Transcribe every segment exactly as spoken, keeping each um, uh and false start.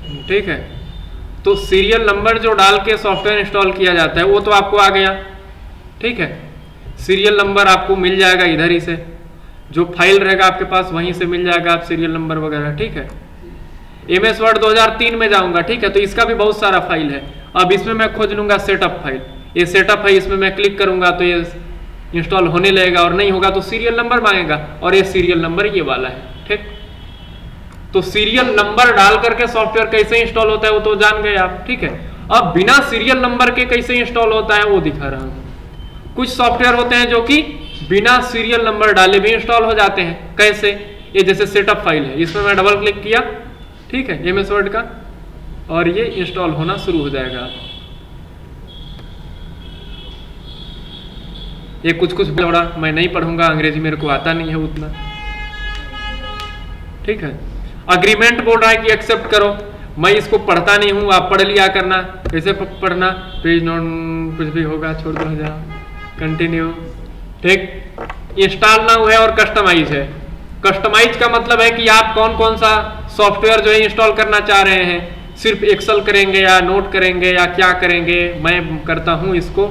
ठीक है। तो सीरियल नंबर जो डाल के सॉफ्टवेयर इंस्टॉल किया जाता है वो तो आपको आ गया, ठीक है। सीरियल नंबर आपको मिल जाएगा इधर ही से, जो फाइल रहेगा आपके पास वहीं से मिल जाएगा आप सीरियल नंबर वगैरह, ठीक है। एम एस वर्ड दो हज़ार तीन में जाऊंगा, ठीक है, तो इसका भी बहुत सारा फाइल है। अब इसमें मैं खोज लूंगा सेटअप फाइल, ये सेटअप है, इसमें मैं क्लिक करूंगा तो ये इंस्टॉल होने लगेगा, और नहीं होगा तो सीरियल नंबर मांगेगा, और ये सीरियल नंबर ये वाला है, ठीक। तो सीरियल नंबर डाल करके सॉफ्टवेयर कैसे इंस्टॉल होता है वो तो जान गए आप, ठीक है। अब बिना सीरियल नंबर के कैसे इंस्टॉल होता है वो दिखा रहा हूं। कुछ सॉफ्टवेयर होते हैं जो कि बिना सीरियल नंबर डाले भी इंस्टॉल हो जाते हैं। कैसे? ये जैसे सेटअप फाइल है, इसमें मैं डबल क्लिक किया, ठीक है, एम एस वर्ड का, और ये इंस्टॉल होना शुरू हो जाएगा। ये कुछ कुछ बड़ा मैं नहीं पढ़ूंगा, अंग्रेजी मेरे को आता नहीं है उतना, ठीक है। अग्रीमेंट बोल रहा है कि एक्सेप्ट करो, मैं इसको पढ़ता नहीं हूं, आप पढ़ लिया करना। कैसे पढ़ना? पेज नोट कुछ भी होगा छोड़ दो, जाओ, कंटिन्यू, ठीक। इंस्टॉल नाउ है और कस्टमाइज है। कस्टमाइज का मतलब है कि आप कौन कौन सा सॉफ्टवेयर जो है इंस्टॉल करना चाह रहे हैं, सिर्फ एक्सेल करेंगे या नोट करेंगे या क्या करेंगे। मैं करता हूं इसको,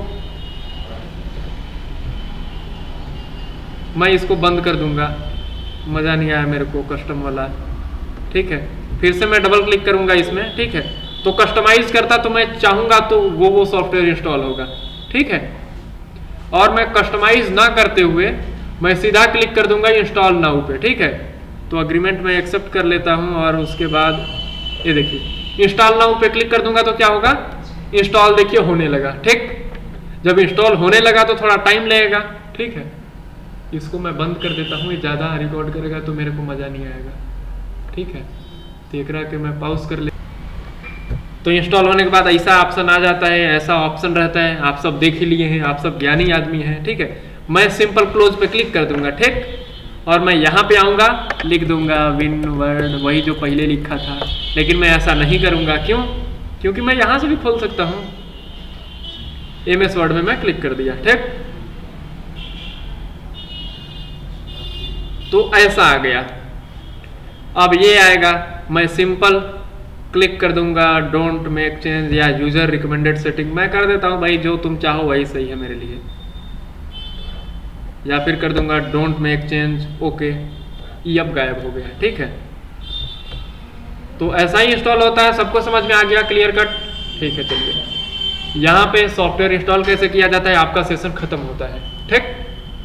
मैं इसको बंद कर दूंगा, मजा नहीं आया मेरे को कस्टम वाला, ठीक है। फिर से मैं डबल क्लिक करूंगा इसमें, ठीक है। तो कस्टमाइज करता तो मैं चाहूंगा तो वो वो सॉफ्टवेयर इंस्टॉल होगा, ठीक है। और मैं कस्टमाइज ना करते हुए मैं सीधा क्लिक कर दूंगा इंस्टॉल नाउ पे, ठीक है। तो अग्रीमेंट में एक्सेप्ट कर लेता हूं, और उसके बाद ये देखिए इंस्टॉल नाउ पे क्लिक कर दूंगा तो क्या होगा, इंस्टॉल देखिए होने लगा, ठीक। जब इंस्टॉल होने लगा तो थोड़ा टाइम लगेगा, ठीक है। इसको मैं बंद कर देता हूँ, ये ज़्यादा रिकॉर्ड करेगा तो मेरे को मज़ा नहीं आएगा, ठीक है। देख रहा कि मैं पॉज कर ले। तो इंस्टॉल होने के बाद ऐसा ऑप्शन आ जाता है, ऐसा ऑप्शन रहता है, आप सब देख ही लिए हैं, आप सब ज्ञानी आदमी हैं, ठीक है। मैं सिंपल क्लोज पे क्लिक कर दूंगा, ठीक। और मैं यहाँ पे आऊँगा, लिख दूंगा विन वर्ड, वही जो पहले लिखा था, लेकिन मैं ऐसा नहीं करूँगा। क्यों? क्योंकि मैं यहाँ से भी खोल सकता हूँ। एम एस वर्ड में मैं क्लिक कर दिया, ठीक। तो ऐसा आ गया। अब ये आएगा, मैं सिंपल क्लिक कर दूंगा डोंट मेक चेंज या यूजर रिकमेंडेड सेटिंग, मैं कर देता हूं भाई, जो तुम चाहो वही सही है मेरे लिए, या फिर कर दूंगा डोंट मेक चेंज, ओके, ये अब गायब हो गया, ठीक है। तो ऐसा ही इंस्टॉल होता है। सबको समझ में आ गया, क्लियर कट, ठीक है। चलिए यहाँ पे सॉफ्टवेयर इंस्टॉल कैसे किया जाता है, आपका सेशन खत्म होता है, ठीक।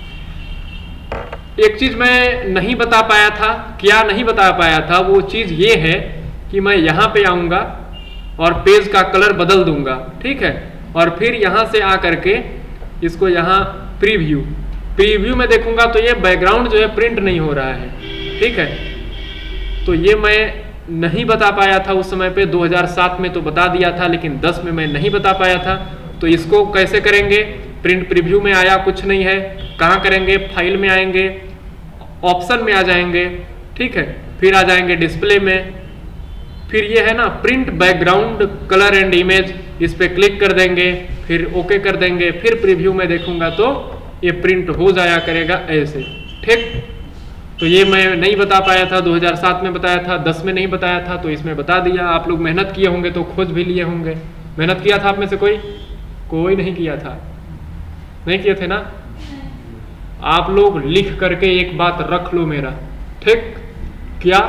एक चीज मैं नहीं बता पाया था, क्या नहीं बता पाया था, वो चीज ये है कि मैं यहाँ पे आऊंगा और पेज का कलर बदल दूंगा, ठीक है। और फिर यहाँ से आ करके इसको यहाँ प्रीव्यू प्रीव्यू में देखूंगा तो ये बैकग्राउंड जो है प्रिंट नहीं हो रहा है, ठीक है। तो ये मैं नहीं बता पाया था उस समय पे, दो हज़ार सात में तो बता दिया था, लेकिन दस में मैं नहीं बता पाया था। तो इसको कैसे करेंगे? प्रिंट प्रीव्यू में आया, कुछ नहीं है, कहाँ करेंगे? फाइल में आएंगे, ऑप्शन में आ जाएंगे, ठीक है। फिर आ जाएंगे डिस्प्ले में, फिर ये है ना print background colour and image, इस पे क्लिक कर देंगे, फिर ओके कर देंगे। फिर प्रीव्यू में देखूंगा तो ये प्रिंट हो जाया करेगा ऐसे, ठीक। तो ये मैं नहीं बता पाया था, दो हज़ार सात में बताया था, दस में नहीं बताया था, तो इसमें बता दिया। आप लोग मेहनत किए होंगे तो खोज भी लिए होंगे। मेहनत किया था आप में से कोई? कोई नहीं किया था, नहीं किए थे ना? आप लोग लिख करके एक बात रख लो मेरा, ठीक। क्या?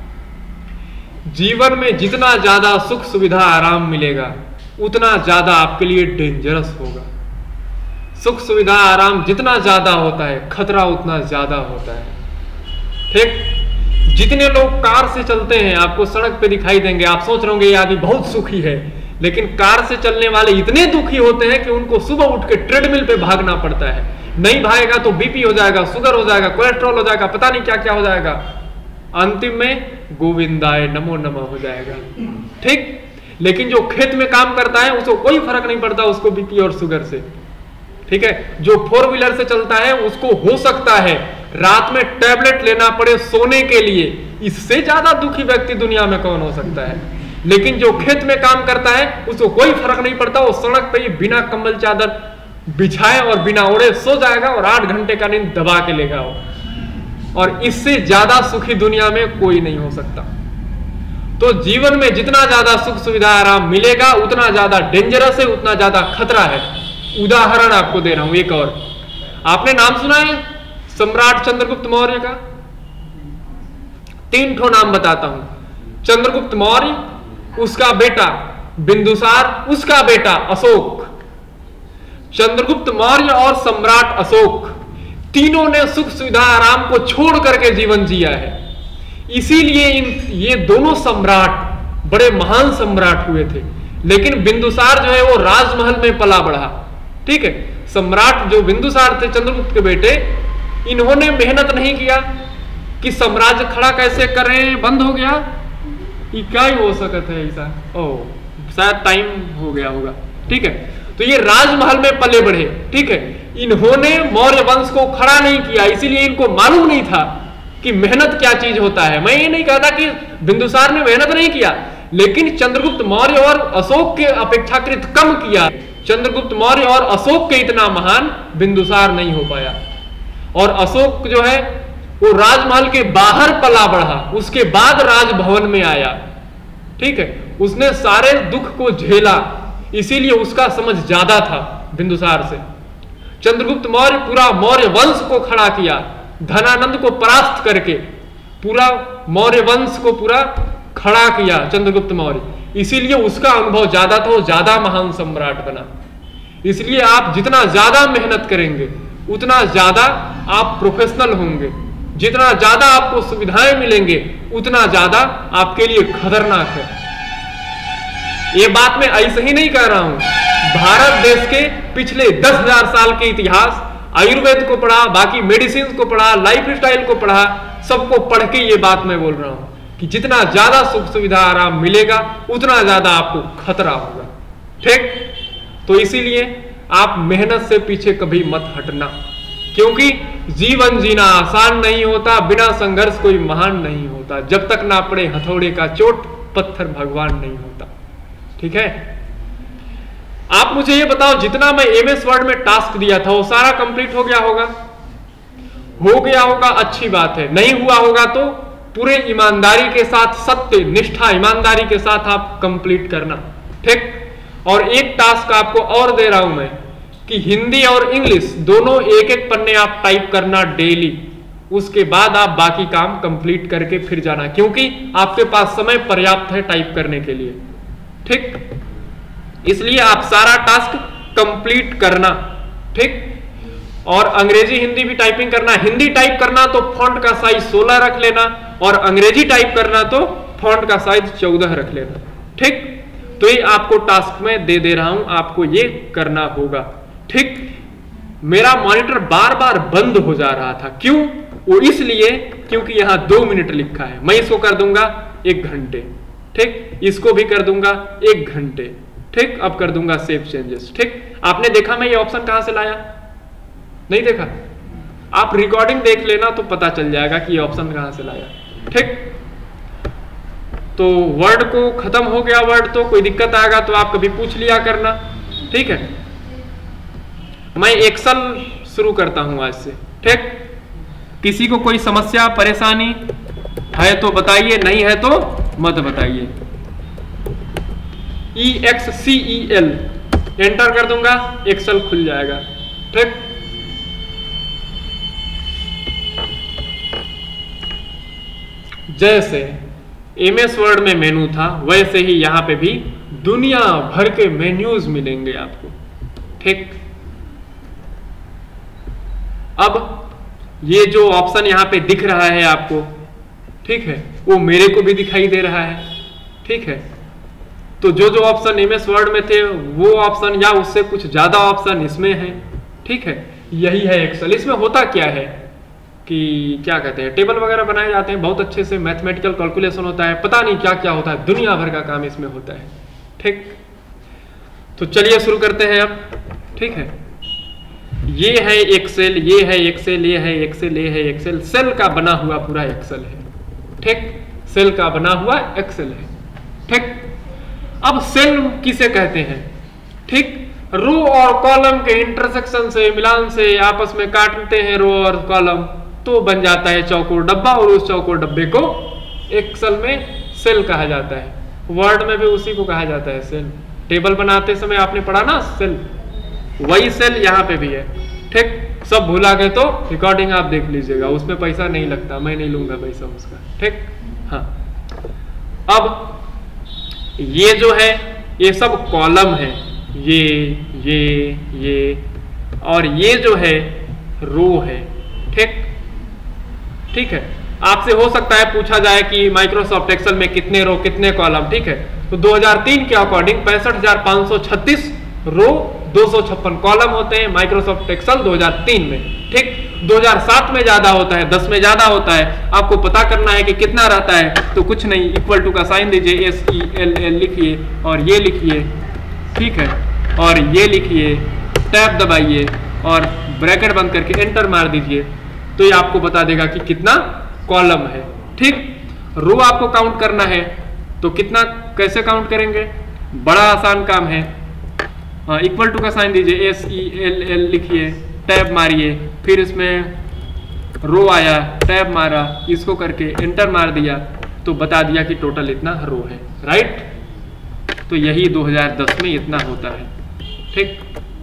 जीवन में जितना ज्यादा सुख सुविधा आराम मिलेगा उतना ज्यादा आपके लिए डेंजरस होगा। सुख सुविधा आराम जितना ज्यादा होता है खतरा उतना ज्यादा होता है, ठीक। जितने लोग कार से चलते हैं आपको सड़क पे दिखाई देंगे, आप सोच रहे होंगे ये आदमी बहुत सुखी है, लेकिन कार से चलने वाले इतने दुखी होते हैं कि उनको सुबह उठ के ट्रेडमिल पे भागना पड़ता है। नहीं भागेगा तो बीपी हो जाएगा, शुगर हो जाएगा, कोलेस्ट्रॉल हो जाएगा, पता नहीं क्या क्या हो जाएगा, अंतिम में गोविंदाय नमो नमः हो जाएगा, ठीक। लेकिन जो खेत में काम करता है उसको कोई फर्क नहीं पड़ता उसको बीपी और शुगर से, ठीक है। जो फोर व्हीलर से चलता है उसको हो सकता है रात में टैबलेट लेना पड़े सोने के लिए, इससे ज्यादा दुखी व्यक्ति दुनिया में कौन हो सकता है। लेकिन जो खेत में काम करता है उसको कोई फर्क नहीं पड़ता, वो सड़क पे ही बिना कंबल चादर बिछाए और बिना ओढ़े सो जाएगा और आठ घंटे का नींद दबा के लेगा वो। और इससे ज्यादा सुखी दुनिया में कोई नहीं हो सकता। तो जीवन में जितना ज्यादा सुख सुविधा आराम मिलेगा उतना ज्यादा डेंजरस है, उतना ज्यादा खतरा है। उदाहरण आपको दे रहा हूं एक और। आपने नाम सुना है सम्राट चंद्रगुप्त मौर्य का? तीन ठो नाम बताता हूं। चंद्रगुप्त मौर्य, उसका बेटा बिंदुसार, उसका बेटा अशोक। चंद्रगुप्त मौर्य और सम्राट अशोक तीनों ने सुख सुविधा आराम को छोड़ करके जीवन जिया है। इसीलिए इन ये दोनों सम्राट बड़े महान सम्राट हुए थे। लेकिन बिंदुसार जो है वो राजमहल में पला बढ़ा। ठीक है, सम्राट जो बिंदुसार थे चंद्रगुप्त के बेटे, इन्होंने मेहनत नहीं किया कि साम्राज्य खड़ा कैसे करें, बंद हो गया। क्या ही हो सकता है ऐसा? ओह, शायद टाइम हो गया होगा। ठीक है, तो ये राजमहल में पले बढ़े। ठीक है, इन्होंने मौर्य वंश को खड़ा नहीं किया, इसीलिए इनको मालूम नहीं था कि मेहनत क्या चीज होता है। मैं ये नहीं कहता कि बिंदुसार ने मेहनत नहीं किया, लेकिन चंद्रगुप्त मौर्य और अशोक के अपेक्षाकृत कम किया। चंद्रगुप्त मौर्य और अशोक के इतना महान बिंदुसार नहीं हो पाया। और अशोक जो है वो राजमहल के बाहर पला बढ़ा, उसके बाद राजभवन में आया। ठीक है, उसने सारे दुख को झेला, इसीलिए उसका समझ ज्यादा था बिंदुसार से। चंद्रगुप्त मौर्य पूरा मौर्य वंश को खड़ा किया, धनानंद को परास्त करके पूरा मौर्य वंश को पूरा खड़ा किया चंद्रगुप्त मौर्य, इसीलिए उसका अनुभव ज्यादा था, वो ज्यादा महान सम्राट बना। इसलिए आप जितना ज्यादा मेहनत करेंगे उतना ज्यादा आप प्रोफेशनल होंगे, जितना ज्यादा आपको सुविधाएं मिलेंगे उतना ज्यादा आपके लिए खतरनाक है। ये बात मैं ऐसे ही नहीं कह रहा हूं। भारत देश के पिछले दस हजार साल के इतिहास, आयुर्वेद को पढ़ा, बाकी मेडिसिन को पढ़ा, लाइफ स्टाइल को पढ़ा, सबको पढ़ के ये बात मैं बोल रहा हूं कि जितना ज्यादा सुख सुविधा आराम मिलेगा उतना ज्यादा आपको खतरा होगा। ठीक, तो इसीलिए आप मेहनत से पीछे कभी मत हटना, क्योंकि जीवन जीना आसान नहीं होता, बिना संघर्ष कोई महान नहीं होता। जब तक ना पड़े हथौड़े का चोट, पत्थर भगवान नहीं होता। ठीक है, आप मुझे ये बताओ, जितना मैं एमएस वर्ड में टास्क दिया था वो सारा कंप्लीट हो गया होगा? हो गया होगा, अच्छी बात है। नहीं हुआ होगा तो पूरे ईमानदारी के साथ, सत्य निष्ठा ईमानदारी के साथ आप कंप्लीट करना। ठीक, और एक टास्क आपको और दे रहा हूं मैं कि हिंदी और इंग्लिश दोनों एक एक पन्ने आप टाइप करना डेली। उसके बाद आप बाकी काम कंप्लीट करके फिर जाना, क्योंकि आपके पास समय पर्याप्त है टाइप करने के लिए। ठीक, इसलिए आप सारा टास्क कंप्लीट करना। ठीक, और अंग्रेजी हिंदी भी टाइपिंग करना। हिंदी टाइप करना तो फॉन्ट का साइज सोलह रख लेना, और अंग्रेजी टाइप करना तो फॉन्ट का साइज चौदह रख लेना। ठीक, तो ये आपको टास्क में दे दे रहा हूं, आपको ये करना होगा। ठीक, मेरा मॉनिटर बार बार बंद हो जा रहा था, क्यों? वो इसलिए क्योंकि यहां दो मिनट लिखा है। मैं इसको कर दूंगा एक घंटे। ठीक, इसको भी कर दूंगा एक घंटे। ठीक, अब कर दूंगा सेव चेंजेस। ठीक, आपने देखा मैं ये ऑप्शन कहां से लाया? नहीं देखा? आप रिकॉर्डिंग देख लेना तो पता चल जाएगा कि ये ऑप्शन कहां से लाया। ठीक, तो वर्ड को खत्म हो गया वर्ड, तो कोई दिक्कत आएगा तो आप कभी पूछ लिया करना। ठीक है, मैं एक्सेल शुरू करता हूं आज से। ठीक, किसी को कोई समस्या परेशानी है तो बताइए, नहीं है तो मत बताइए। E X C E L enter कर दूंगा, एक्सेल खुल जाएगा। ठीक, जैसे एमएस वर्ड में मेनू था वैसे ही यहां पे भी दुनिया भर के मेन्यूज मिलेंगे आपको। ठीक, अब ये जो ऑप्शन यहां पे दिख रहा है आपको, ठीक है, वो मेरे को भी दिखाई दे रहा है। ठीक है, तो जो जो ऑप्शन एमएस वर्ड में थे वो ऑप्शन या उससे कुछ ज्यादा ऑप्शन इसमें है। ठीक है, यही है एक्सेल। इसमें होता क्या है कि क्या कहते हैं, टेबल वगैरह बनाए जाते हैं, बहुत अच्छे से मैथमेटिकल कैलकुलेशन होता है, पता नहीं क्या क्या होता है, दुनिया भर का काम इसमें होता है। ठीक, तो चलिए शुरू करते हैं अब। ठीक है, ये है एक्सेल, ये है एक्सेल, ये है एक्सेल, ये है एक्सेल। सेल का बना हुआ पूरा एक्सेल है। ठीक, सेल का बना हुआ एक्सेल है। ठीक, अब सेल किसे कहते हैं? ठीक, रो और कॉलम के इंटरसेक्शन से, मिलान से, आपस में काटते हैं रो और कॉलम, तो बन जाता है चौकोर डब्बा, और उस चौकोर डब्बे को एक्सेल में सेल कहा जाता है, वर्ड में भी उसी को कहा जाता है सेल। टेबल बनाते समय आपने पढ़ा ना सेल, वही सेल यहाँ पे भी है। ठीक, सब भूला गए तो रिकॉर्डिंग आप देख लीजिएगा, उसमें पैसा नहीं लगता, मैं नहीं लूंगा पैसा उसका। ठीक, हाँ। अब ये जो है ये सब कॉलम है, ये ये ये और ये जो है रो है। ठीक ठीक है, आपसे हो सकता है पूछा जाए कि माइक्रोसॉफ्ट एक्सेल में कितने रो कितने कॉलम। ठीक है, तो दो हज़ार तीन के अकॉर्डिंग पैंसठ हजार पाँच सौ छत्तीस रो दो सौ छप्पन कॉलम होते हैं माइक्रोसॉफ्ट एक्सेल दो हज़ार तीन में। ठीक, दो हज़ार सात में ज्यादा होता है, दस में ज्यादा होता है। आपको पता करना है कि कितना रहता है, तो कुछ नहीं, इक्वल टू का साइन दीजिए, एस ई एल एल लिखिए और ये लिखिए। ठीक है, और ये लिखिए, टैब दबाइए और ब्रैकेट बंद करके एंटर मार दीजिए, तो ये आपको बता देगा कि कितना कॉलम है। ठीक, रो आपको काउंट करना है तो कितना, कैसे काउंट करेंगे, बड़ा आसान काम है। इक्वल टू का साइन दीजिए, एस ई एल एल लिखिए, टैब मारिए, फिर इसमें रो आया, टैब मारा, इसको करके एंटर मार दिया तो बता दिया कि टोटल इतना रो है। राइट, तो यही दो हज़ार दस में इतना होता है। ठीक,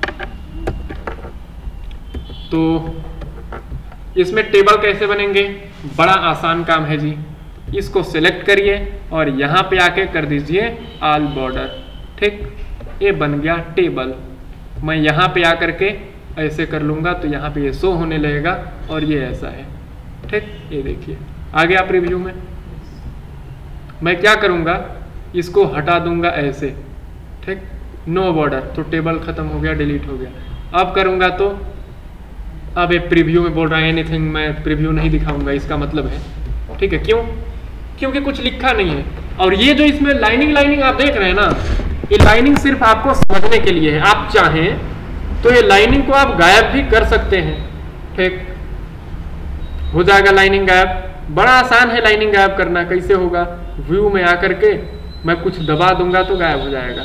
तो इसमें टेबल कैसे बनेंगे, बड़ा आसान काम है जी। इसको सिलेक्ट करिए और यहाँ पे आके कर दीजिए ऑल बॉर्डर। ठीक, ये बन गया टेबल। मैं यहाँ पे आकर के ऐसे कर लूँगा तो यहाँ पे ये शो होने लगेगा और ये ऐसा है। ठीक, ये देखिए आ गया प्रीव्यू में। मैं क्या करूँगा, इसको हटा दूंगा ऐसे। ठीक, नो बॉर्डर, तो टेबल खत्म हो गया, डिलीट हो गया। अब करूँगा तो अब ये प्रीव्यू में बोल रहा है एनीथिंग, मैं प्रीव्यू नहीं दिखाऊंगा, इसका मतलब है। ठीक है, क्यों, क्योंकि कुछ लिखा नहीं है। और ये जो इसमें लाइनिंग लाइनिंग आप देख रहे हैं ना, ये लाइनिंग सिर्फ आपको समझने के लिए है। आप चाहें तो ये लाइनिंग को आप गायब भी कर सकते हैं। ठीक, हो जाएगा लाइनिंग गायब। बड़ा आसान है लाइनिंग गायब करना। कैसे होगा, व्यू में आकर के मैं कुछ दबा दूंगा तो गायब हो जाएगा।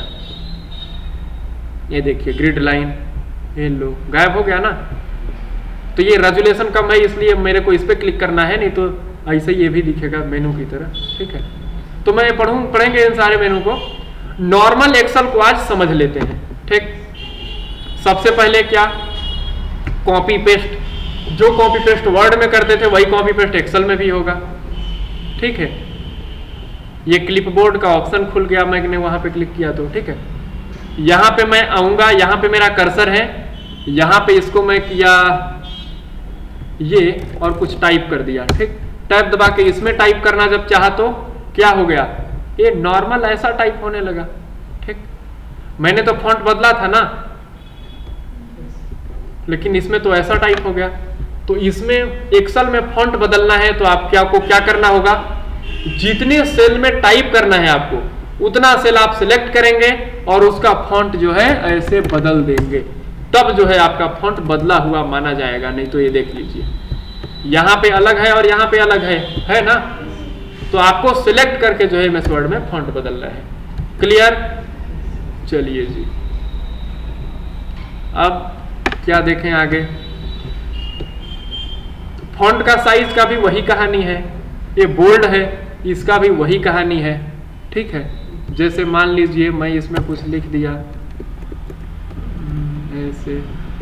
ये देखिए ग्रिड लाइन, ये लो गायब हो गया ना। तो ये रेजोल्यूशन कम है इसलिए मेरे को इस पर क्लिक करना है, नहीं तो ऐसे ये भी दिखेगा मेनू की तरह। ठीक है, तो मैं पढ़ूं पढ़ेंगे इन सारे मेनू को। नॉर्मल एक्सेल को आज समझ लेते हैं। ठीक, सबसे पहले क्या, कॉपी पेस्ट। जो कॉपी पेस्ट वर्ड में करते थे वही कॉपी पेस्ट एक्सेल में भी होगा। ठीक है, ये क्लिपबोर्ड का ऑप्शन खुल गया, मैंने वहां पे क्लिक किया तो। ठीक है, यहां पे मैं आऊंगा, यहां पे मेरा कर्सर है, यहां पे इसको मैं किया ये और कुछ टाइप कर दिया। ठीक, टैब दबा के इसमें टाइप करना जब चाहा तो क्या हो गया, ये नॉर्मल ऐसा टाइप होने लगा। ठीक, मैंने तो फॉन्ट बदला था ना, लेकिन इसमें तो ऐसा टाइप हो गया। तो इसमें एक्सेल में फॉन्ट बदलना है तो आप क्या को क्या करना होगा, जितने सेल में टाइप करना है आपको उतना सेल आप सिलेक्ट करेंगे और उसका फॉन्ट जो है ऐसे बदल देंगे, तब जो है आपका फॉन्ट बदला हुआ माना जाएगा। नहीं तो ये देख लीजिए यहाँ पे अलग है और यहाँ पे अलग है, है ना। तो आपको सिलेक्ट करके जो है एमएस वर्ड में फॉन्ट बदलना है। क्लियर, चलिए जी अब क्या देखें आगे। फॉन्ट का साइज का भी वही कहानी है, ये बोल्ड है इसका भी वही कहानी है। ठीक है, जैसे मान लीजिए मैं इसमें कुछ लिख दिया ऐसे,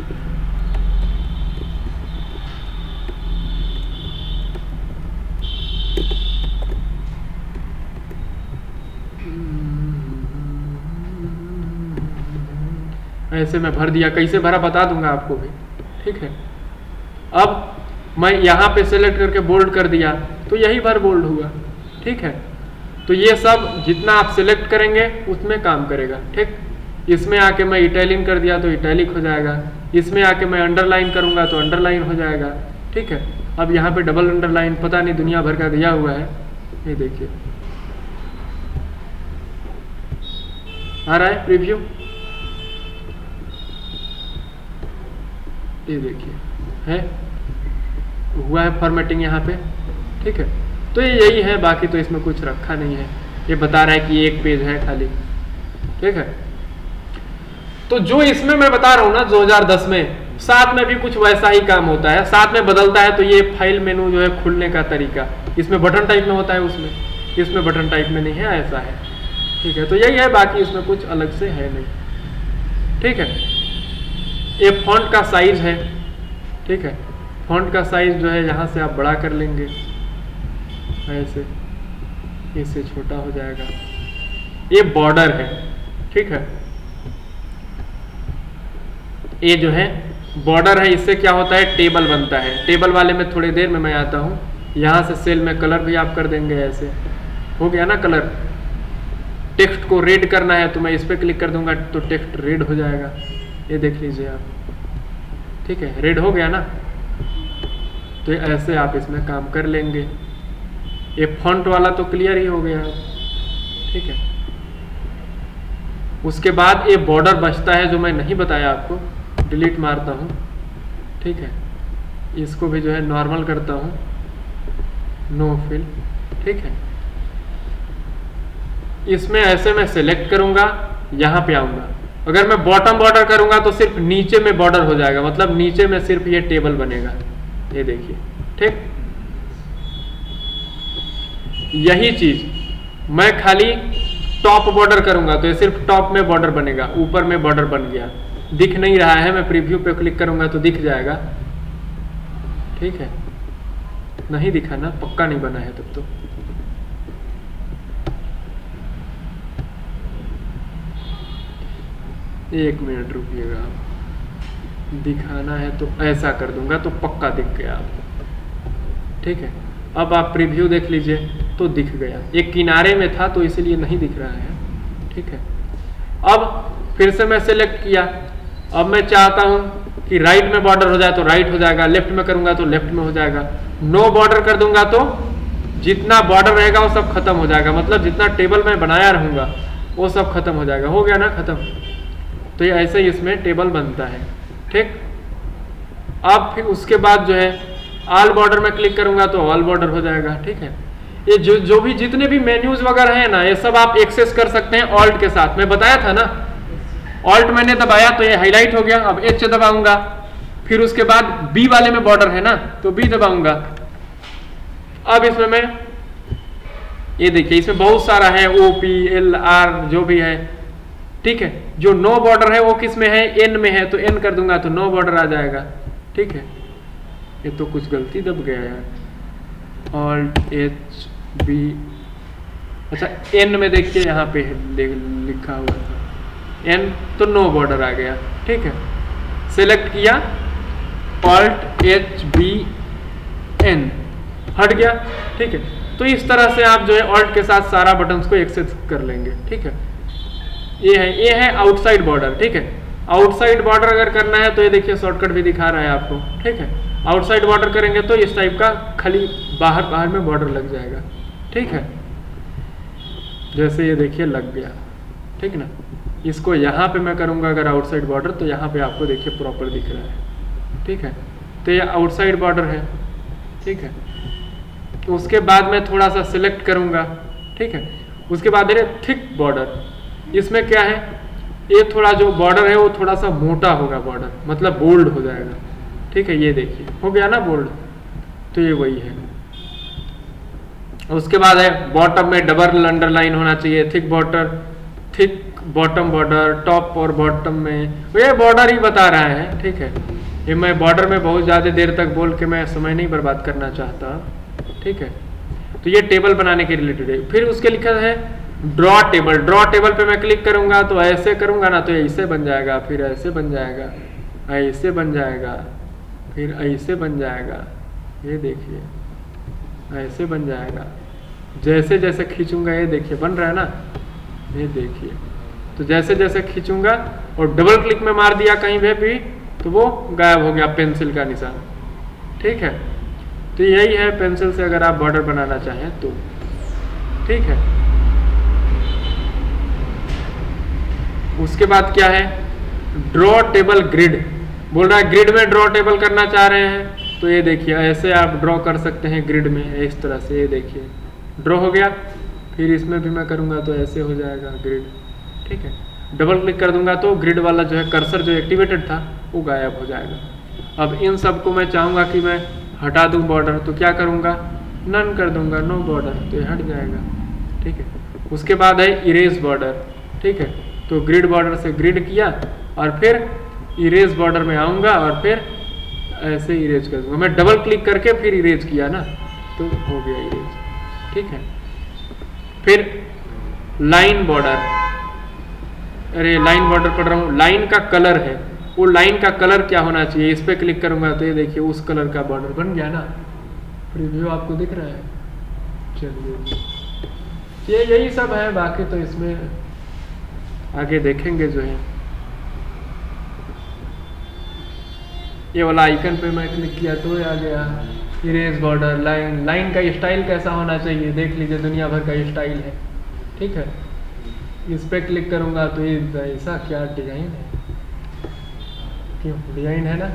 ऐसे मैं भर दिया, कैसे भरा बता दूंगा आपको भी। ठीक है, अब मैं यहाँ पे सेलेक्ट करके बोल्ड कर दिया तो यही भर बोल्ड हुआ। ठीक है, तो ये सब जितना आप सिलेक्ट करेंगे उसमें काम करेगा। ठीक, इसमें आके मैं इटैलिक कर दिया तो इटैलिक हो जाएगा, इसमें आके मैं अंडरलाइन करूंगा तो अंडरलाइन हो जाएगा। ठीक है, अब यहाँ पे डबल अंडरलाइन पता नहीं दुनिया भर का दिया हुआ है, ये देखिए आ रहा है प्रीव्यू, ये देखिए है हुआ है फॉर्मेटिंग यहाँ पे। ठीक है, तो ये यही है, बाकी तो इसमें कुछ रखा नहीं है, ये बता रहा है कि एक पेज है खाली। ठीक है, तो जो इसमें मैं बता रहा हूँ ना दो हज़ार दस में, साथ में भी कुछ वैसा ही काम होता है, साथ में बदलता है। तो ये फाइल मेनू जो है खुलने का तरीका इसमें बटन टाइप में होता है उसमें। इसमें बटन टाइप में नहीं है, ऐसा है। ठीक है, तो यही है, बाकी इसमें कुछ अलग से है नहीं। ठीक है, ये फॉन्ट का साइज है। ठीक है, फॉन्ट का साइज जो है यहाँ से आप बड़ा कर लेंगे, ऐसे इससे छोटा हो जाएगा। ये बॉर्डर है। ठीक है, ये जो है बॉर्डर है, इससे क्या होता है, टेबल बनता है। टेबल वाले में थोड़ी देर में मैं आता हूँ। यहाँ से सेल में कलर भी आप कर देंगे, ऐसे हो गया ना कलर। टेक्स्ट को रेड करना है तो मैं इस पर क्लिक कर दूंगा तो टेक्स्ट रेड हो जाएगा, ये देख लीजिए आप। ठीक है, रेड हो गया ना, तो ऐसे आप इसमें काम कर लेंगे। ये फॉन्ट वाला तो क्लियर ही हो गया। ठीक है, उसके बाद ये बॉर्डर बचता है जो मैं नहीं बताया आपको, डिलीट मारता हूँ। ठीक है, इसको भी जो है नॉर्मल करता हूँ, नो फिल। ठीक है, इसमें ऐसे मैं सेलेक्ट करूंगा, यहाँ पे आऊंगा। अगर मैं बॉटम बॉर्डर करूंगा तो सिर्फ नीचे में बॉर्डर हो जाएगा, मतलब नीचे में सिर्फ ये टेबल बनेगा, ये देखिए। ठीक, यही चीज मैं खाली टॉप बॉर्डर करूंगा तो ये सिर्फ टॉप में बॉर्डर बनेगा, ऊपर में बॉर्डर बन गया। दिख नहीं रहा है, मैं प्रीव्यू पे क्लिक करूंगा तो दिख जाएगा। ठीक है, नहीं दिखा ना, पक्का नहीं बना है तब तो। एक मिनट रुकिएगा, दिखाना है तो ऐसा कर दूंगा तो पक्का दिख गया आप। ठीक है, अब आप प्रीव्यू देख लीजिए तो दिख गया। ये किनारे में था तो इसलिए नहीं दिख रहा है। ठीक है, अब फिर से मैं सेलेक्ट किया। अब मैं चाहता हूं कि राइट में बॉर्डर हो जाए तो राइट हो जाएगा, लेफ्ट में करूंगा तो लेफ्ट में हो जाएगा। नो बॉर्डर कर दूंगा तो जितना बॉर्डर रहेगा वो सब खत्म हो जाएगा, मतलब जितना टेबल में बनाया रहूंगा वो सब खत्म हो जाएगा। हो गया ना खत्म। तो ये ऐसे ही इसमें टेबल बनता है। ठीक, अब फिर उसके बाद जो है ऑल बॉर्डर में क्लिक करूंगा तो ऑल बॉर्डर हो जाएगा। ठीक है, ये जो जो भी जितने भी मेन्यूज वगैरह है ना, ये सब आप एक्सेस कर सकते हैं ऑल्ट के साथ। मैं बताया था ना, ऑल्ट मैंने दबाया तो ये हाईलाइट हो गया। अब एच दबाऊंगा, फिर उसके बाद बी वाले में बॉर्डर है ना तो बी दबाऊंगा। अब इसमें मैं ये देखिए, इसमें बहुत सारा है, ओ पी एल आर जो भी है। ठीक है, जो नो बॉर्डर है वो किस में है, एन में है, तो एन कर दूंगा तो नो बॉर्डर आ जाएगा। ठीक है, ये तो कुछ गलती दब गया यार। ऑल्ट एच बी, अच्छा एन में देखिए यहाँ पे लिखा हुआ था एन, तो नो बॉर्डर आ गया। ठीक है, सेलेक्ट किया, ऑल्ट एच बी एन, हट गया। ठीक है, तो इस तरह से आप जो है ऑल्ट के साथ सारा बटन्स को एक्सेस कर लेंगे। ठीक है, ये है ये है आउटसाइड बॉर्डर। ठीक है, आउटसाइड बॉर्डर अगर करना है तो ये देखिए शॉर्टकट भी दिखा रहा है आपको। ठीक है, आउटसाइड बॉर्डर करेंगे तो इस टाइप का खाली बाहर बाहर में बॉर्डर लग जाएगा। ठीक है, जैसे ये देखिए लग गया। ठीक ना, इसको यहाँ पे मैं करूँगा अगर आउटसाइड बॉर्डर तो यहाँ पे आपको देखिए प्रॉपर दिख रहा है। ठीक है, तो ये आउटसाइड बॉर्डर है। ठीक है, उसके बाद मैं थोड़ा सा सिलेक्ट करूँगा। ठीक है, उसके बाद मेरे थिक बॉर्डर, इसमें क्या है, ये थोड़ा जो बॉर्डर है वो थोड़ा सा मोटा होगा बॉर्डर, मतलब बोल्ड हो जाएगा। ठीक है, ये देखिए हो गया ना बोल्ड, तो ये वही है। उसके बाद है बॉटम में डबल अंडरलाइन होना चाहिए, thick border, thick bottom border, top और बॉटम में ये बॉर्डर ही बता रहा है। ठीक है, ये मैं बॉर्डर में बहुत ज़्यादा देर तक बोल के मैं समय नहीं बर्बाद करना चाहता। ठीक है, तो ये टेबल बनाने के रिलेटेड है। फिर उसके लिखा है ड्रॉ टेबल। ड्रॉ टेबल पे मैं क्लिक करूंगा तो ऐसे करूंगा ना तो ऐसे बन जाएगा, फिर ऐसे बन जाएगा, ऐसे बन जाएगा, फिर ऐसे बन जाएगा। ये देखिए ऐसे बन जाएगा। जैसे जैसे खींचूंगा ये देखिए बन रहा है ना, ये देखिए। तो जैसे जैसे खींचूंगा और डबल क्लिक में मार दिया कहीं पे भी तो वो गायब हो गया पेंसिल का निशान। ठीक है, तो यही है पेंसिल से अगर आप बॉर्डर बनाना चाहें तो। ठीक है, उसके बाद क्या है, ड्रॉ टेबल ग्रिड बोल रहा है। ग्रिड में ड्रॉ टेबल करना चाह रहे हैं तो ये देखिए ऐसे आप ड्रॉ कर सकते हैं ग्रिड में, इस तरह से। ये देखिए ड्रॉ हो गया। फिर इसमें भी मैं करूँगा तो ऐसे हो जाएगा ग्रिड। ठीक है, डबल क्लिक कर दूंगा तो ग्रिड वाला जो है कर्सर जो एक्टिवेटेड था वो गायब हो जाएगा। अब इन सब को मैं चाहूँगा कि मैं हटा दूँ बॉर्डर, तो क्या करूँगा, नन कर दूंगा, नो बॉर्डर, तो ये हट जाएगा। ठीक है। उसके बाद है इरेज बॉर्डर, ठीक है। तो ग्रिड बॉर्डर से ग्रिड किया और फिर इरेज बॉर्डर में आऊँगा और फिर ऐसे इरेज कर दूंगा। मैं डबल क्लिक करके फिर इरेज किया ना, तो हो गया इरेज, ठीक है। फिर लाइन बॉर्डर, अरे लाइन बॉर्डर पढ़ रहा हूँ, लाइन का कलर है, वो लाइन का कलर क्या होना चाहिए, इस पर क्लिक करूंगा तो ये देखिए उस कलर का बॉर्डर बन गया ना। प्रीव्यू आपको दिख रहा है, चलिए ये यही सब है, बाकी तो इसमें आगे देखेंगे जो है। ये वाला आइकन पे मैं क्लिक किया तो आ गया इरेज बॉर्डर। लाइन, लाइन का स्टाइल कैसा होना चाहिए देख लीजिए, दुनिया भर का स्टाइल है, ठीक है। इस पे क्लिक करूंगा तो ये ऐसा क्या डिजाइन है, क्यों डिजाइन है ना।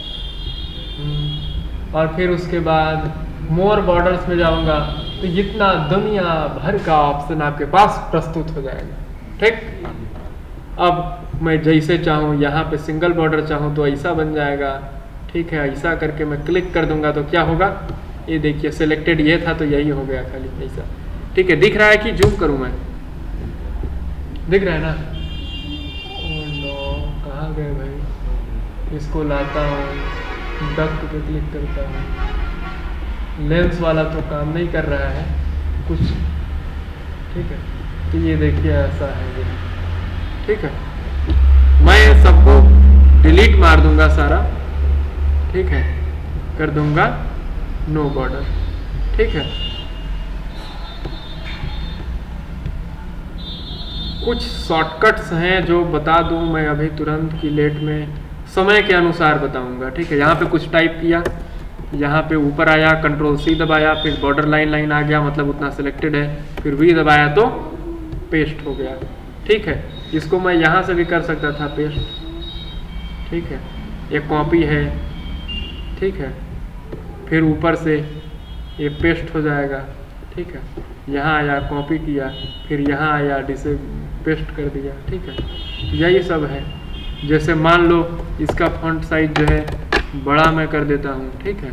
और फिर उसके बाद मोर बॉर्डर्स में जाऊंगा तो जितना दुनिया भर का ऑप्शन आपके पास प्रस्तुत हो जाएगा, ठीक। अब मैं जैसे चाहूँ यहाँ पे सिंगल बॉर्डर चाहूँ तो ऐसा बन जाएगा, ठीक है। ऐसा करके मैं क्लिक कर दूंगा तो क्या होगा, ये देखिए सिलेक्टेड ये था तो यही हो गया खाली ऐसा, ठीक है। दिख रहा है कि जूम करूँ मैं, दिख रहा है ना। ओह नो, कहाँ गए भाई, इसको लाता हूँ, डक पे क्लिक करता हूँ, लेंस वाला तो काम नहीं कर रहा है कुछ, ठीक है। तो ये देखिए ऐसा है ये, ठीक है। मैं सबको डिलीट मार दूंगा सारा, ठीक है, कर दूंगा नो बॉर्डर, ठीक है। कुछ शॉर्टकट्स हैं जो बता दूं मैं अभी तुरंत की लेट में, समय के अनुसार बताऊंगा, ठीक है। यहाँ पे कुछ टाइप किया, यहाँ पे ऊपर आया, कंट्रोल सी दबाया, फिर बॉर्डर लाइन लाइन आ गया, मतलब उतना सिलेक्टेड है, फिर वी दबाया तो पेस्ट हो गया, ठीक है। इसको मैं यहाँ से भी कर सकता था पेस्ट, ठीक है। एक कॉपी है, ठीक है, फिर ऊपर से ये पेस्ट हो जाएगा, ठीक है। यहाँ आया, कॉपी किया, फिर यहाँ आया, डिसे पेस्ट कर दिया, ठीक है। यही सब है। जैसे मान लो इसका फॉन्ट साइज जो है बड़ा मैं कर देता हूँ, ठीक है।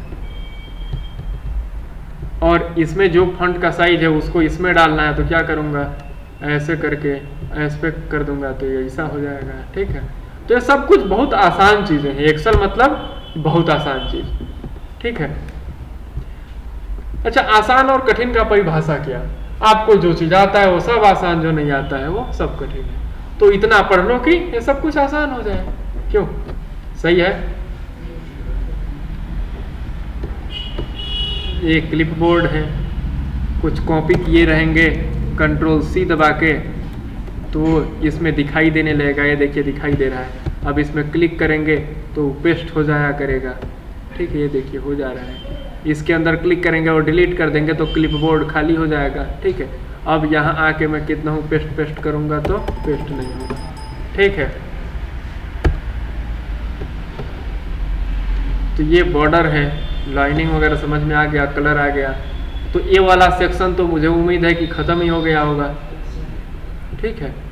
और इसमें जो फॉन्ट का साइज है उसको इसमें डालना है तो क्या करूँगा, ऐसे करके एस्पेक्ट कर दूंगा तो ये ऐसा हो जाएगा, ठीक है। तो ये सब कुछ बहुत आसान चीज़ें हैं, एक्सेल मतलब बहुत आसान चीज़, ठीक है। अच्छा, आसान और कठिन का परिभाषा क्या, आपको जो चीज़ आता है वो सब आसान, जो नहीं आता है वो सब कठिन है। तो इतना पढ़ लो कि ये सब कुछ आसान हो जाए, क्यों, सही है। ये क्लिपबोर्ड है, कुछ कॉपी किए रहेंगे, कंट्रोल सी दबा के तो इसमें दिखाई देने लगेगा, ये देखिए दिखाई दे रहा है। अब इसमें क्लिक करेंगे तो पेस्ट हो जाया करेगा, ठीक है। ये देखिए हो जा रहा है। इसके अंदर क्लिक करेंगे और डिलीट कर देंगे तो क्लिपबोर्ड खाली हो जाएगा, ठीक है। अब यहाँ आके मैं कितना हूँ पेस्ट पेस्ट करूँगा तो पेस्ट नहीं होगा, ठीक है। तो ये बॉर्डर है, लाइनिंग वगैरह समझ में आ गया, कलर आ गया। तो ये वाला सेक्शन तो मुझे उम्मीद है कि ख़त्म ही हो गया होगा, ठीक है।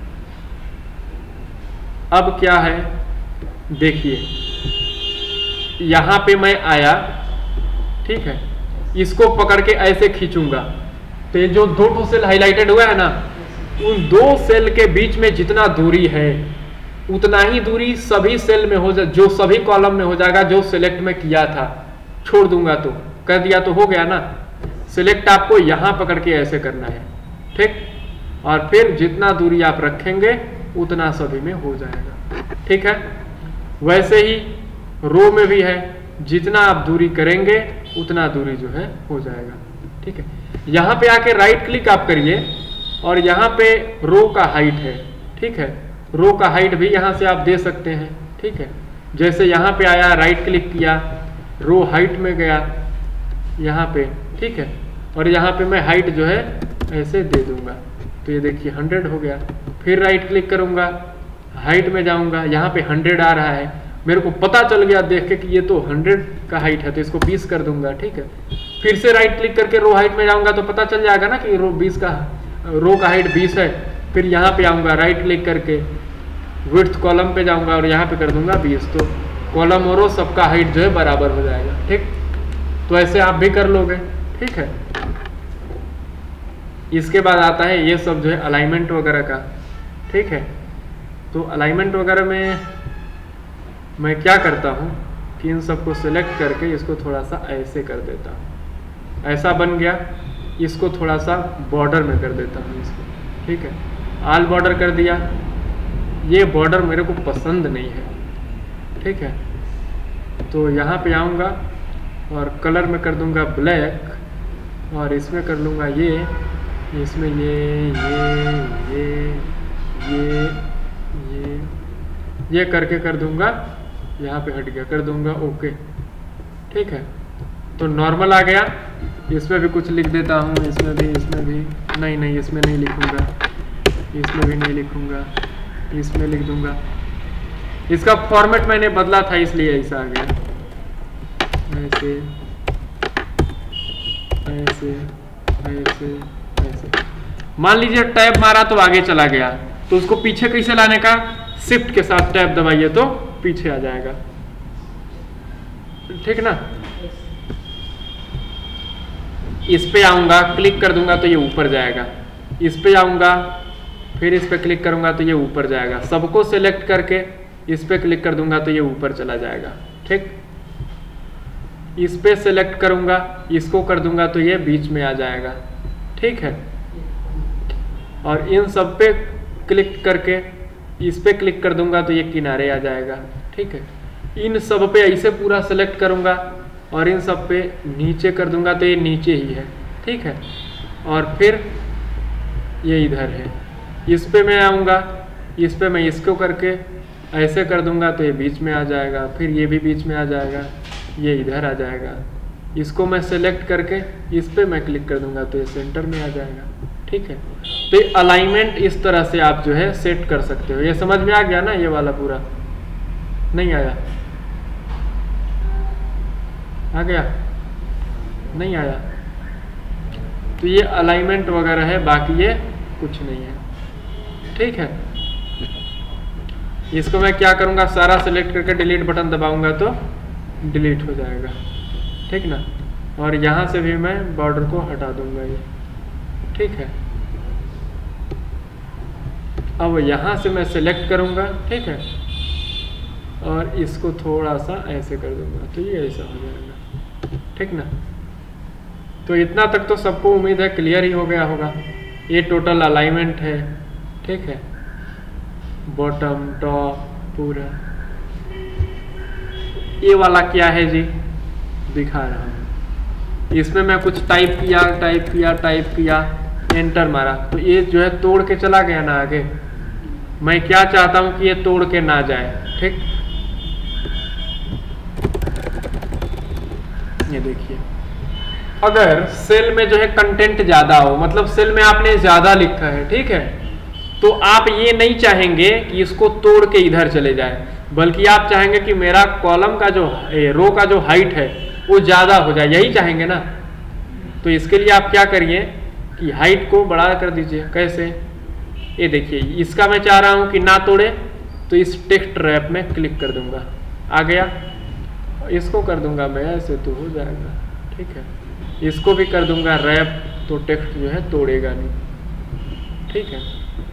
अब क्या है देखिए, यहाँ पे मैं आया, ठीक है, इसको पकड़ के ऐसे खींचूंगा तो ये जो दो टू सेल हाईलाइटेड हुआ है ना, उन दो सेल के बीच में जितना दूरी है उतना ही दूरी सभी सेल में हो जा, जो सभी कॉलम में हो जाएगा जो सिलेक्ट में किया था। छोड़ दूंगा तो कर दिया तो हो गया ना। सिलेक्ट आपको यहाँ पकड़ के ऐसे करना है, ठीक। और फिर जितना दूरी आप रखेंगे उतना सभी में हो जाएगा, ठीक है। वैसे ही रो में भी है, जितना आप दूरी करेंगे उतना दूरी जो है हो जाएगा, ठीक है। यहाँ पे आके राइट क्लिक आप करिए और यहाँ पे रो का हाइट है, ठीक है। रो का हाइट भी यहाँ से आप दे सकते हैं, ठीक है। जैसे यहाँ पे आया, राइट क्लिक किया, रो हाइट में गया यहाँ पे, ठीक है। और यहाँ पे मैं हाइट जो है ऐसे दे दूंगा तो ये देखिए हंड्रेड हो गया। फिर राइट क्लिक करूंगा, हाइट में जाऊंगा, यहाँ पे हंड्रेड आ रहा है, मेरे को पता चल गया देख के कि ये तो हंड्रेड का हाइट है तो इसको बीस कर दूंगा, ठीक है। फिर से राइट क्लिक करके रो हाइट में जाऊंगा तो पता चल जाएगा ना कि रो बीस का रो का हाइट बीस है। फिर यहाँ पे आऊँगा, राइट क्लिक करके विड्थ कॉलम पे जाऊँगा और यहाँ पे कर दूंगा बीस, तो कॉलम और रो सबका हाइट जो है बराबर हो जाएगा, ठीक। तो ऐसे आप भी कर लोगे, ठीक है। इसके बाद आता है ये सब जो है अलाइनमेंट वगैरह का, ठीक है। तो अलाइनमेंट वगैरह में मैं क्या करता हूँ कि इन सबको सिलेक्ट करके इसको थोड़ा सा ऐसे कर देता हूँ, ऐसा बन गया। इसको थोड़ा सा बॉर्डर में कर देता हूँ इसको, ठीक है। ऑल बॉर्डर कर दिया। ये बॉर्डर मेरे को पसंद नहीं है, ठीक है। तो यहाँ पे आऊँगा और कलर में कर दूँगा ब्लैक, और इसमें कर लूँगा ये, इसमें ये ये ये ये ये ये करके कर दूँगा। यहाँ पे हट गया, कर दूँगा ओके, ठीक है। तो नॉर्मल आ गया। इसमें भी कुछ लिख देता हूँ, इसमें भी इसमें भी नहीं नहीं इसमें नहीं लिखूँगा, इसमें भी नहीं लिखूँगा, इसमें लिख दूँगा। इसका फॉर्मेट मैंने बदला था इसलिए ऐसा आ गया, ऐसे ऐसे ऐसे ऐसे। मान लीजिए टैब मारा तो आगे चला गया, तो उसको पीछे कैसे लाने का, शिफ्ट के साथ टैब दबाइए तो पीछे आ जाएगा, ठीक ना। इस पे आऊंगा, क्लिक कर दूंगा तो ये ऊपर जाएगा। इस पे आऊंगा, फिर इस पे क्लिक करूंगा तो ये ऊपर जाएगा। सबको सिलेक्ट करके इस पे क्लिक कर दूंगा तो ये ऊपर चला जाएगा, ठीक। इस पे सिलेक्ट करूंगा, इसको कर दूंगा तो ये बीच में आ जाएगा, ठीक है। और इन सब पे क्लिक करके इस पे क्लिक कर दूंगा तो ये किनारे आ जाएगा, ठीक है। इन सब पे ऐसे पूरा सेलेक्ट करूंगा और इन सब पे नीचे कर दूंगा तो ये नीचे ही है, ठीक है। और फिर ये इधर है। इस पे मैं आऊँगा, इस पे मैं इसको करके ऐसे कर दूंगा तो ये बीच में आ जाएगा, फिर ये भी बीच में आ जाएगा, ये इधर आ जाएगा। इसको मैं सेलेक्ट करके इस पे मैं क्लिक कर दूंगा तो ये सेंटर में आ जाएगा, ठीक है। तो ये अलाइनमेंट इस तरह से आप जो है सेट कर सकते हो। ये समझ में आ गया ना, ये वाला पूरा नहीं आया, आ गया नहीं आया। तो ये अलाइनमेंट वगैरह है, बाकी ये कुछ नहीं है, ठीक है। इसको मैं क्या करूँगा, सारा सेलेक्ट करके डिलीट बटन दबाऊंगा तो डिलीट हो जाएगा, ठीक ना। और यहाँ से भी मैं बॉर्डर को हटा दूंगा ये, ठीक है। अब यहाँ से मैं सेलेक्ट करूँगा, ठीक है, और इसको थोड़ा सा ऐसे कर दूंगा तो ये ऐसा हो जाएगा, ठीक ना। तो इतना तक तो सबको उम्मीद है क्लियर ही हो गया होगा। ये टोटल अलाइनमेंट है, ठीक है, बॉटम टॉप पूरा। ये वाला क्या है जी, दिखा रहा हूँ। इसमें मैं कुछ टाइप किया टाइप किया टाइप किया एंटर मारा तो ये जो है तोड़ के चला गया ना आगे। मैं क्या चाहता हूँ कि ये तोड़ के ना जाए, ठीक। ये देखिए, अगर सेल में जो है कंटेंट ज्यादा हो, मतलब सेल में आपने ज्यादा लिखा है, ठीक है, तो आप ये नहीं चाहेंगे कि इसको तोड़ के इधर चले जाए, बल्कि आप चाहेंगे कि मेरा कॉलम का जो रो का जो हाइट है वो ज्यादा हो जाए, यही चाहेंगे ना। तो इसके लिए आप क्या करिए कि हाइट को बड़ा कर दीजिए। कैसे, ये देखिए, इसका मैं चाह रहा हूँ कि ना तोड़े, तो इस टेक्स्ट रैप में क्लिक कर दूंगा, आ गया। इसको कर दूंगा मैं ऐसे तो हो जाएगा, ठीक है। इसको भी कर दूंगा रैप, तो टेक्स्ट जो है तोड़ेगा नहीं, ठीक है।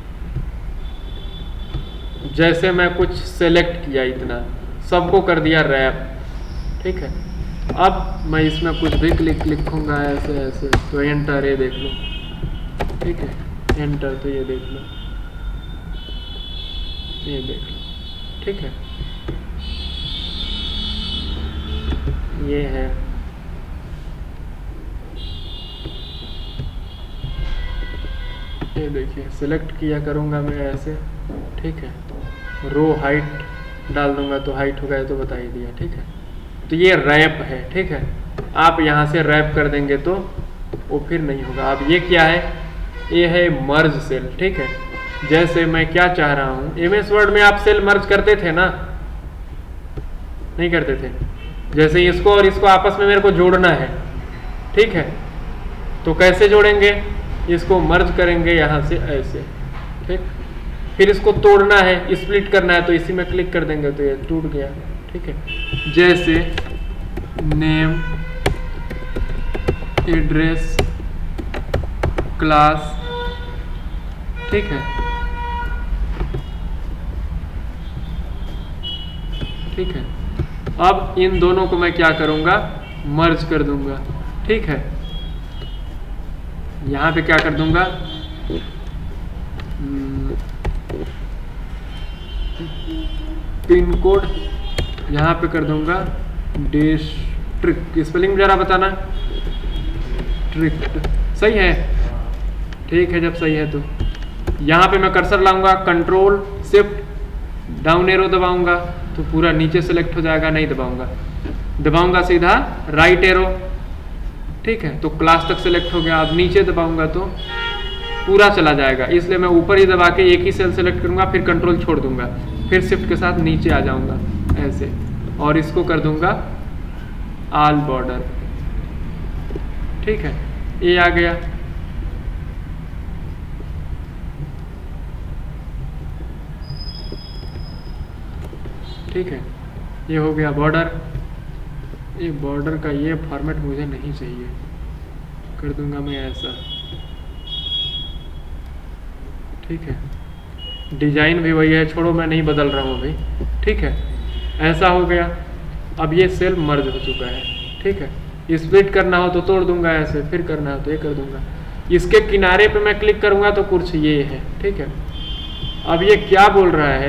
जैसे मैं कुछ सेलेक्ट किया, इतना सबको कर दिया रैप, ठीक है। अब मैं इसमें कुछ भी क्लिक लिखूंगा ऐसे ऐसे तो एंटर, ये देख लो, ठीक है, एंटर, तो ये देख लो, ये देख लो, ठीक है। ये है, ये देखिए, सिलेक्ट किया करूँगा मैं ऐसे, ठीक है। रो हाइट डाल दूंगा तो हाइट होगा, तो बता ही दिया, ठीक है। तो ये रैप है, ठीक है। आप यहाँ से रैप कर देंगे तो वो फिर नहीं होगा। अब ये क्या है, ये है मर्ज सेल, ठीक है। जैसे मैं क्या चाह रहा हूँ, एम एस वर्ड में आप सेल मर्ज करते थे ना, नहीं करते थे। जैसे इसको और इसको आपस में मेरे को जोड़ना है, ठीक है, तो कैसे जोड़ेंगे, इसको मर्ज करेंगे यहाँ से ऐसे, ठीक। फिर इसको तोड़ना है, स्प्लिट करना है, तो इसी में क्लिक कर देंगे तो ये टूट गया, ठीक है। जैसे नेम, एड्रेस, क्लास, ठीक है, ठीक है। अब इन दोनों को मैं क्या करूंगा, मर्ज कर दूंगा, ठीक है। यहां पे क्या कर दूंगा, पिन कोड यहां पे कर दूंगा डिस्ट्रिक्ट, स्पेलिंग जरा बताना, ट्रिक्ट, सही है, ठीक है। जब सही है तो यहां पे मैं कर्सर लाऊंगा, कंट्रोल शिफ्ट डाउन एरो दबाऊंगा तो पूरा नीचे सेलेक्ट हो जाएगा, नहीं दबाऊंगा, दबाऊंगा सीधा राइट एरो, ठीक है, तो क्लास तक सेलेक्ट हो गया। अब नीचे दबाऊंगा तो पूरा चला जाएगा, इसलिए मैं ऊपर ही दबा के एक ही सेल सेलेक्ट करूंगा, फिर कंट्रोल छोड़ दूंगा, फिर शिफ्ट के साथ नीचे आ जाऊंगा ऐसे, और इसको कर दूंगा ऑल बॉर्डर, ठीक है, ये आ गया। ठीक है, ये हो गया बॉर्डर। ये बॉर्डर का ये फॉर्मेट मुझे नहीं चाहिए, कर दूंगा मैं ऐसा, ठीक है। डिजाइन भी वही है, छोड़ो मैं नहीं बदल रहा हूँ अभी, ठीक है। ऐसा हो गया। अब ये सेल मर्ज हो चुका है, ठीक है। स्प्लिट करना हो तो तोड़ दूंगा ऐसे, फिर करना हो तो ये कर दूंगा। इसके किनारे पे मैं क्लिक करूंगा तो कुछ ये है, ठीक है। अब ये क्या बोल रहा है,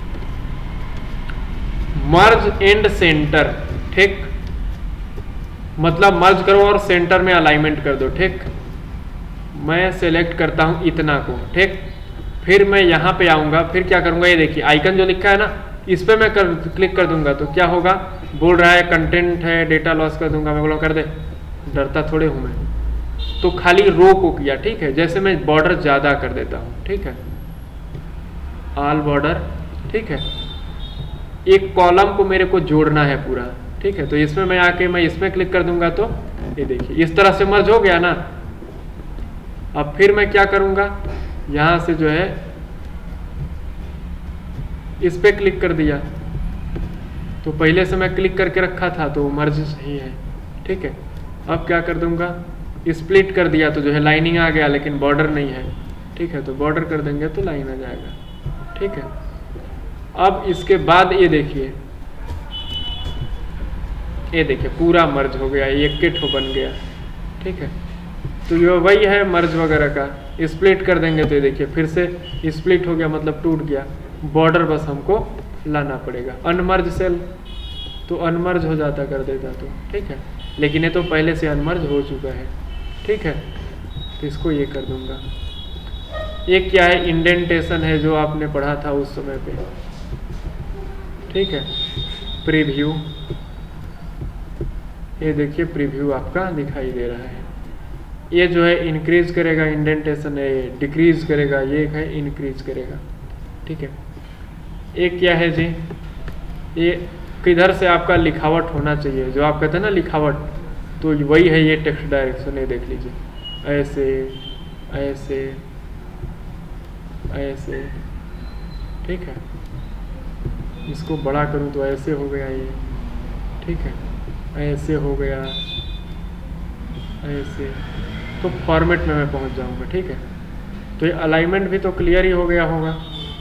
मर्ज एंड सेंटर, ठीक, मतलब मर्ज करो और सेंटर में अलाइनमेंट कर दो, ठीक। मैं सेलेक्ट करता हूं इतना को, ठीक। फिर मैं यहां पे आऊंगा, फिर क्या करूंगा, ये देखिए आइकन जो लिखा है ना, इस पे मैं कर, क्लिक कर दूंगा तो क्या होगा, बोल रहा है कंटेंट है, डेटा लॉस कर दूंगा, मैं बोला कर दे, डरता थोड़े हूं मैं, तो खाली रो को किया, ठीक है। जैसे मैं बॉर्डर ज्यादा कर देता हूं, ठीक है, ऑल बॉर्डर, ठीक है। एक कॉलम को मेरे को जोड़ना है पूरा, ठीक है, तो इसमें मैं आके मैं इसमें क्लिक कर दूंगा तो ये देखिए इस तरह से मर्ज हो गया ना। अब फिर मैं क्या करूंगा, यहां से जो है इस पे क्लिक कर दिया, तो पहले से मैं क्लिक करके रखा था तो मर्ज सही है, ठीक है। अब क्या कर दूंगा, स्प्लिट कर दिया तो जो है लाइनिंग आ गया, लेकिन बॉर्डर नहीं है, ठीक है, तो बॉर्डर कर देंगे तो लाइन आ जाएगा, ठीक है। अब इसके बाद ये देखिए, ये देखिए पूरा मर्ज हो गया, ये किट बन गया, ठीक है। तो ये वही है मर्ज वगैरह का, स्प्लिट कर देंगे तो ये देखिए फिर से स्प्लिट हो गया, मतलब टूट गया। बॉर्डर बस हमको लाना पड़ेगा। अनमर्ज सेल तो अनमर्ज हो जाता कर देता तो, ठीक है, लेकिन ये तो पहले से अनमर्ज हो चुका है, ठीक है, तो इसको ये कर दूंगा। एक क्या है, इंडेंटेशन है जो आपने पढ़ा था उस समय पे, ठीक है, प्रीव्यू, ये देखिए प्रीव्यू आपका दिखाई दे रहा है। ये जो है इंक्रीज करेगा, इंडेंटेशन है, डिक्रीज करेगा, ये है इंक्रीज करेगा, ठीक है। एक क्या है जी, ये किधर से आपका लिखावट होना चाहिए, जो आप कहते हैं ना लिखावट, तो वही है ये टेक्स्ट डायरेक्शन, ये देख लीजिए, ऐसे ऐसे ऐसे, ठीक है। इसको बड़ा करूं तो ऐसे हो गया ये, ठीक है, ऐसे हो गया, ऐसे, तो फॉर्मेट में मैं पहुंच जाऊंगा, ठीक है। तो ये अलाइनमेंट भी तो क्लियर ही हो गया होगा,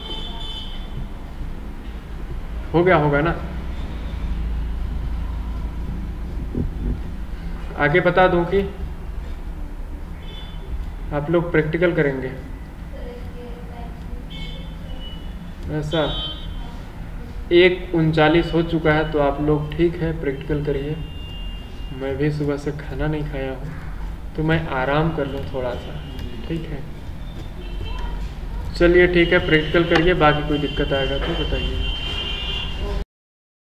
हो गया होगा ना। आगे बता दूं कि आप लोग प्रैक्टिकल करेंगे ऐसा। एक उनचालीस हो चुका है, तो आप लोग ठीक है प्रैक्टिकल करिए। मैं भी सुबह से खाना नहीं खाया हूँ, तो मैं आराम कर लूँ थोड़ा सा, ठीक है। चलिए ठीक है, प्रैक्टिकल करिए, बाकी कोई दिक्कत आएगा तो बताइए।